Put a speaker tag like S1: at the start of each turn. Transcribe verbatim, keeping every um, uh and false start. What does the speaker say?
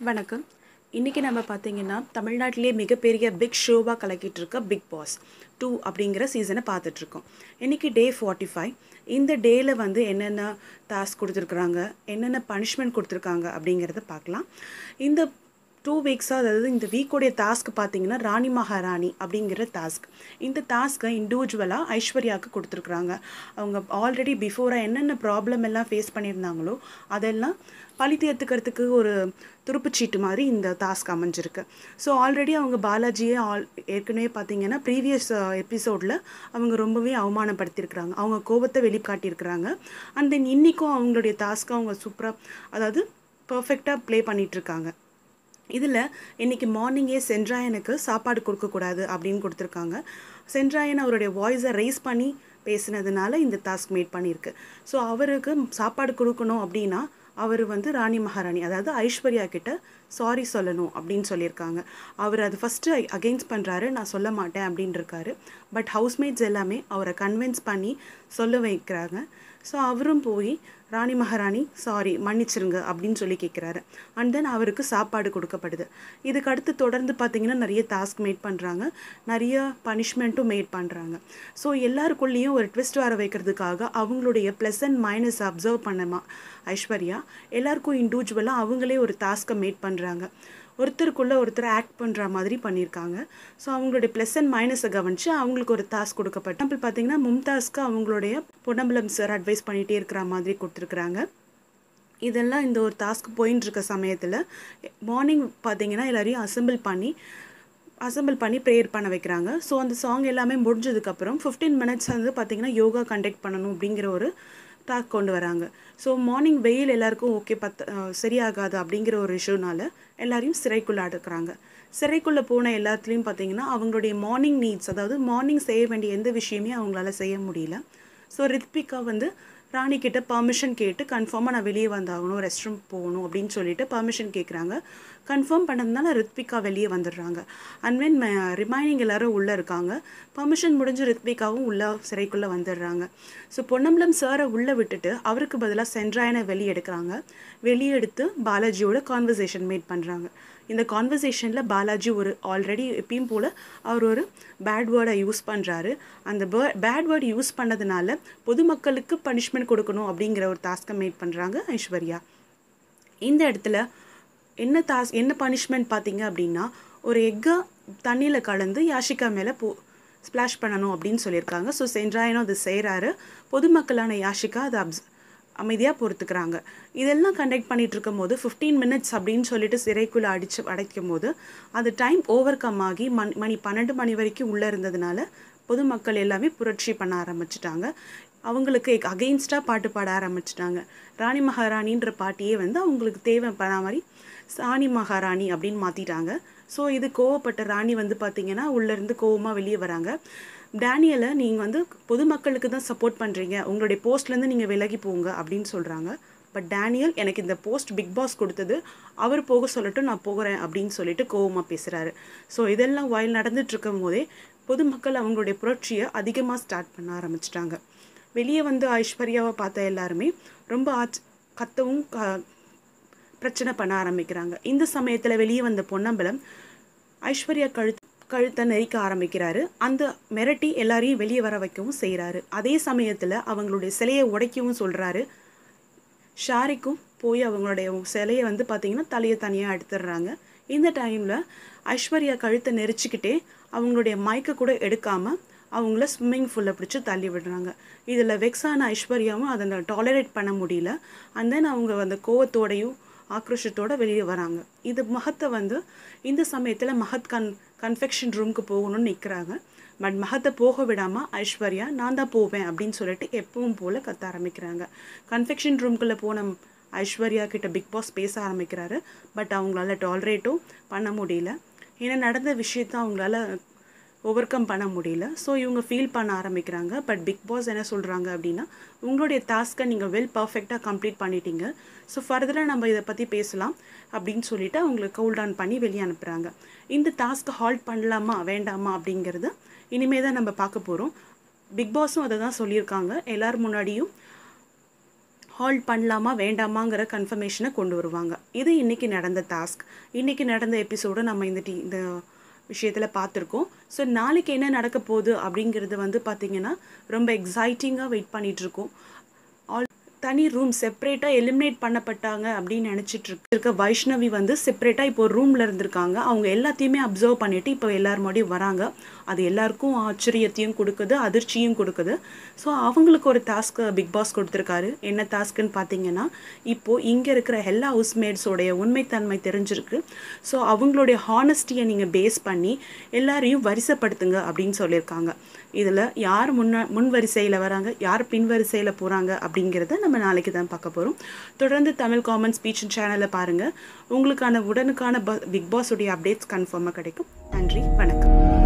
S1: வணக்கம். இன்னைக்கு நம்ம பார்த்தீங்கன்னா, தமிழ்நாட்டிலேயே மிகப்பெரிய பிக் ஷோவா கலக்கிட்டு இருக்க பிக் பாஸ் டூ அப்படிங்கிற சீசனை பார்த்துட்டு இருக்கோம். இன்னைக்கு டே ஃபார்ட்டி ஃபைவ். இந்த டேல வந்து என்னென்ன டாஸ்க் குடுத்துருக்காங்க, என்னென்ன பனிஷ்மென்ட் குடுத்துருக்காங்க அப்படிங்கிறத பார்க்கலாம். இந்த டூ வீக்ஸா அதாவது இந்த வீக்கோடைய டாஸ்க் பார்த்தீங்கன்னா, ராணி மகாராணி அப்படிங்கிற டாஸ்க். இந்த டாஸ்க்கை இண்டிவிஜுவலா ஐஸ்வர்யாவுக்கு குடுத்துருக்காங்க. அவங்க ஆல்ரெடி பிஃபோரா என்னென்ன ப்ராப்ளம் எல்லாம் ஃபேஸ் பண்ணியிருந்தாங்களோ, அதெல்லாம் பழி தீர்த்துக்கிறதுக்கு ஒரு துருப்புச்சீட்டு மாதிரி இந்த டாஸ்க் அமைஞ்சிருக்கு. ஸோ ஆல்ரெடி அவங்க பாலாஜியே ஆல் ஏற்கனவே பார்த்தீங்கன்னா ப்ரீவியஸ் எபிசோடில் அவங்க ரொம்பவே அவமானப்படுத்தியிருக்கிறாங்க. அவங்க கோபத்தை வெளிக்காட்டியிருக்கிறாங்க. அண்ட் தென் இன்றைக்கும் அவங்களுடைய டாஸ்க்கை அவங்க சூப்பராக அதாவது பர்ஃபெக்டாக ப்ளே பண்ணிகிட்ருக்காங்க. இதில் இன்றைக்கி மார்னிங்கே சென்ட்ராயனுக்கு சாப்பாடு கொடுக்கக்கூடாது அப்படின்னு கொடுத்துருக்காங்க. சென்ட்ராயன் அவருடைய வாய்ஸை ரைஸ் பண்ணி பேசினதுனால இந்த டாஸ்க் மேட் பண்ணியிருக்கு. ஸோ அவருக்கு சாப்பாடு கொடுக்கணும் அப்படின்னா அவர் வந்து ராணி மகாராணி அதாவது ஐஸ்வர்யா கிட்ட சாரி சொல்லணும் அப்படின்னு சொல்லியிருக்காங்க. அவர் அது ஃபஸ்ட்டு அகெயின்ஸ்ட் பண்ணுறாரு, நான் சொல்ல மாட்டேன் அப்படின்னு இருக்காரு. பட் ஹவுஸ்மேட்ஸ் எல்லாமே அவரை கன்வின்ஸ் பண்ணி சொல்ல வைக்கிறாங்க. ஸோ அவரும் போய் ராணி மகாராணி சாரி மன்னிச்சிருங்க அப்படின்னு சொல்லி கேட்குறாரு. அண்ட் தென் அவருக்கு சாப்பாடு கொடுக்கப்படுது. இதுக்கு அடுத்து தொடர்ந்து பார்த்திங்கன்னா நிறைய டாஸ்க் மேட் பண்ணுறாங்க, நிறைய பனிஷ்மெண்ட்டும் மேட் பண்ணுறாங்க. ஸோ எல்லாருக்குள்ளேயும் ஒரு ட்விஸ்ட் வர வைக்கிறதுக்காக அவங்களுடைய ப்ளஸ் அண்ட் மைனஸ் அப்சர்வ் பண்ணமா ஐஸ்வர்யா எல்லாருக்கும் இண்டிவிஜுவலாக அவங்களே ஒரு டாஸ்க்கை மேட் பண்ணுறாங்க. ஒருத்தருக்குள்ளே ஒருத்தர் ஆக்ட் பண்ணுற மாதிரி பண்ணியிருக்காங்க. ஸோ அவங்களுடைய ப்ளஸ் அண்ட் மைனஸை கவனித்து அவங்களுக்கு ஒரு டாஸ்க் கொடுக்கப்பட்ட அப்போ பார்த்திங்கன்னா மும்தாஸ்க்கு அவங்களுடைய பொன்னம்பலம் சார் அட்வைஸ் பண்ணிகிட்டே இருக்கிற மாதிரி கொடுத்துருக்குறாங்க. இதெல்லாம் இந்த ஒரு டாஸ்க் போயின்னு இருக்க சமயத்தில் மார்னிங் பார்த்திங்கன்னா எல்லோரையும் அசெம்பிள் பண்ணி அசெம்பிள் பண்ணி ப்ரேயர் பண்ண வைக்கிறாங்க. ஸோ அந்த சாங் எல்லாமே முடிஞ்சதுக்கப்புறம் ஃபிஃப்டீன் மினிட்ஸ் வந்து பார்த்திங்கன்னா யோகா கண்டக்ட் பண்ணணும் அப்படிங்கிற ஒரு டாக் கொண்டு வராங்க. ஸோ மார்னிங் வெயில் எல்லாருக்கும் ஓகே பத்து சரியாகாது அப்படிங்கிற ஒரு இஷ்யூனால எல்லாரையும் சிறைக்குள்ளே அடக்குறாங்க. சிறைக்குள்ளே போன எல்லாத்துலேயும் பார்த்திங்கன்னா அவங்களுடைய மார்னிங் நீட்ஸ் அதாவது மார்னிங் செய்ய வேண்டிய எந்த விஷயமே அவங்களால செய்ய முடியல. ஸோ ரித்விகா வந்து ராணி கிட்ட பர்மிஷன் கேட்டு கன்ஃபார்மாக நான் வெளியே வந்தாகணும், ரெஸ்ட் ரூம் போகணும் அப்படின்னு சொல்லிட்டு பர்மிஷன் கேட்குறாங்க. கன்ஃபார்ம் பண்ணதுனால ரித்விகா வெளியே வந்துடுறாங்க. அண்ட் வென் ரிமைனிங் எல்லோரும் உள்ளே இருக்காங்க. பர்மிஷன் முடிஞ்சு ரித்விகாவும் உள்ளே சிறைக்குள்ளே வந்துடுறாங்க. ஸோ பொன்னம்பலம் சாரை உள்ளே விட்டுட்டு அவருக்கு பதிலாக சென்ட்ராயனை வெளியே எடுக்கிறாங்க. வெளியே எடுத்து பாலாஜியோட கான்வர்சேஷன் மேட் பண்ணுறாங்க. இந்த கான்வர்சேஷனில் பாலாஜி ஒரு ஆல்ரெடி எப்பயும் போல் அவர் ஒரு பேட் வேர்டை யூஸ் பண்ணுறாரு. அந்த பே பேட் வேர்டு யூஸ் பண்ணதுனால பொதுமக்களுக்கு பனிஷ்மெண்ட் கொடுக்கணும் அப்படிங்கிற ஒரு டாஸ்க்கை மேட் பண்ணுறாங்க ஐஸ்வர்யா. இந்த இடத்துல என்ன டாஸ் என்ன பனிஷ்மெண்ட் பார்த்தீங்க அப்படின்னா ஒரு எக்கை தண்ணியில் கலந்து யாஷிகா மேலே போ ஸ்ப்ளாஷ் பண்ணணும் அப்படின்னு சொல்லியிருக்காங்க. ஸோ சென்ட்ராயனும் அது செய்கிறாரு. பொதுமக்களான யாஷிகா அதை அப்ஸ் அமைதியாக பொறுத்துக்கிறாங்க. இதெல்லாம் கண்டக்ட் பண்ணிகிட்டு இருக்கும் போது ஃபிஃப்டீன் மினிட்ஸ் அப்படின்னு சொல்லிட்டு சிறைக்குள்ளே அடித்து அடைக்கும் போது அது டைம் ஓவர் கம் ஆகி மணி மணி பன்னெண்டு மணி வரைக்கும் உள்ளே இருந்ததுனால பொதுமக்கள் எல்லாமே புரட்சி பண்ண ஆரம்பிச்சிட்டாங்க. அவங்களுக்கு அகெயின்ஸ்டாக பாட்டு பாட ஆரம்பிச்சிட்டாங்க. ராணி மகாராணின்ற பாட்டியே வந்து அவங்களுக்கு தேவைப்படாத மாதிரி ராணி மகாராணி அப்படின்னு மாற்றிட்டாங்க. ஸோ இது கோவப்பட்ட ராணி வந்து பார்த்திங்கன்னா உள்ளேருந்து கோவமாக வெளியே வராங்க. டேனியலை நீங்கள் வந்து பொதுமக்களுக்கு தான் சப்போர்ட் பண்ணுறீங்க, உங்களுடைய போஸ்ட்லேருந்து நீங்கள் விலகி போங்க அப்படின்னு சொல்கிறாங்க. பட் டேனியல் எனக்கு இந்த போஸ்ட் பிக் பாஸ் கொடுத்தது, அவர் போக சொல்லட்டும் நான் போகிறேன் அப்படின்னு சொல்லிட்டு கோவமாக பேசுகிறாரு. ஸோ இதெல்லாம் வயல் நடந்துட்டுருக்கும் போதே பொதுமக்கள் அவங்களுடைய புரட்சியை அதிகமாக ஸ்டார்ட் பண்ண ஆரம்பிச்சிட்டாங்க. வெளியே வந்து ஐஸ்வர்யாவை பார்த்த எல்லாருமே ரொம்ப ஆச் கத்தவும் க பிரச்சனை பண்ண ஆரம்பிக்கிறாங்க. இந்த சமயத்தில் வெளியே வந்த பொன்னம்பலம் ஐஸ்வர்யா கழுத்து கழுத்தை நெரிக்க ஆரம்பிக்கிறாரு. அந்த மிரட்டி எல்லாரையும் வெளியே வர வைக்கவும் செய்கிறாரு. அதே சமயத்தில் அவங்களுடைய சிலையை உடைக்கவும் சொல்கிறாரு. ஷாரிக்கும் போய் அவங்களுடைய சிலையை வந்து பார்த்திங்கன்னா தலையை தனியாக எடுத்துடுறாங்க. இந்த டைமில் ஐஸ்வர்யா கழுத்தை நெரிச்சிக்கிட்டே அவங்களுடைய மைக்கை கூட எடுக்காமல் அவங்கள ஸ்விம்மிங் ஃபூலில் பிடிச்சி தள்ளி விடுறாங்க. இதில் வெக்ஸான ஐஸ்வர்யாவும் அதை டாலரேட் பண்ண முடியல. அண்ட் தென் அவங்க அந்த கோவத்தோடையும் ஆக்ரோஷத்தோடு வெளியே வராங்க. இது மகத்தை வந்து இந்த சமயத்தில் மகத் கன் கன்ஃபெக்ஷன் ரூமுக்கு போகணும்னு நிற்கிறாங்க. பட் மகத்தை போக விடாமல் ஐஸ்வர்யா நான் தான் போவேன் அப்படின்னு சொல்லிட்டு எப்பவும் போல் கத்த ஆரம்பிக்கிறாங்க. கன்ஃபெக்ஷன் ரூம்குள்ளே போன ஐஸ்வர்யா கிட்ட பிக் பாஸ் பேச ஆரம்பிக்கிறாரு. பட் அவங்களால டாலரேட்டும் பண்ண முடியல. ஏன்னா நடந்த விஷயத்த அவங்களால ஓவர் கம் பண்ண முடியல. ஸோ இவங்க ஃபீல் பண்ண ஆரம்பிக்கிறாங்க. பட் பிக் பாஸ் என்ன சொல்கிறாங்க அப்படின்னா உங்களுடைய டாஸ்க்கை நீங்கள் வெல் பர்ஃபெக்டாக கம்ப்ளீட் பண்ணிட்டீங்க, ஸோ ஃபர்தராக நம்ம இதை பற்றி பேசலாம் அப்படின்னு சொல்லிவிட்டு அவங்களுக்கு கூல் டவுன் பண்ணி வெளியே அனுப்புகிறாங்க. இந்த டாஸ்க்கை ஹால்ட் பண்ணலாமா வேண்டாமா அப்படிங்கிறத இனிமேல் தான் நம்ம பார்க்க போகிறோம். பிக் பாஸும் அதை தான் சொல்லியிருக்காங்க. எல்லோரும் முன்னாடியும் ஹால்ட் பண்ணலாமா வேண்டாமாங்கிற கன்ஃபர்மேஷனை கொண்டு வருவாங்க. இது இன்றைக்கி நடந்த டாஸ்க். இன்றைக்கி நடந்த எபிசோடை நம்ம இந்த டி இந்த விஷயத்தில் பார்த்துருக்கோம். ஸோ நாளைக்கு என்ன நடக்க போகுது அப்படிங்கிறது வந்து பார்த்திங்கன்னா ரொம்ப எக்ஸைட்டிங்காக வெயிட் பண்ணிகிட்ருக்கோம். ஆல் தனி ரூம் செப்பரேட்டாக எலிமினேட் பண்ணப்பட்டாங்க அப்படின்னு நினச்சிட்டு இருக்க வைஷ்ணவி வந்து செப்பரேட்டாக இப்போ ரூமில் இருந்திருக்காங்க. அவங்க எல்லாத்தையுமே அப்சர்வ் பண்ணிவிட்டு இப்போ எல்லார் முன்னாடியும் வராங்க. அது எல்லாருக்கும் ஆச்சரியத்தையும் கொடுக்குது, அதிர்ச்சியும் கொடுக்குது. ஸோ அவங்களுக்கு ஒரு டாஸ்க்கு பிக் பாஸ் கொடுத்துருக்காரு. என்ன டாஸ்க்குன்னு பார்த்தீங்கன்னா, இப்போது இங்கே இருக்கிற எல்லா ஹவுஸ்மேட்ஸோடைய உண்மைத்தன்மை தெரிஞ்சிருக்கு. ஸோ அவங்களுடைய ஹானஸ்டியை நீங்கள் பேஸ் பண்ணி எல்லாரையும் வரிசைப்படுத்துங்க அப்படின்னு சொல்லியிருக்காங்க. இதில் யார் முன்ன முன் வரிசையில் வராங்க, யார் பின் வரிசையில் போகிறாங்க அப்படிங்கிறத நம்ம நாளைக்கு தான் பார்க்க போகிறோம். தொடர்ந்து தமிழ் காமன் ஸ்பீச் சேனலை பாருங்கள். உங்களுக்கான உடனுக்கான பிக் பாஸுடைய அப்டேட்ஸ் கன்ஃபார்மாக கிடைக்கும். நன்றி, வணக்கம்.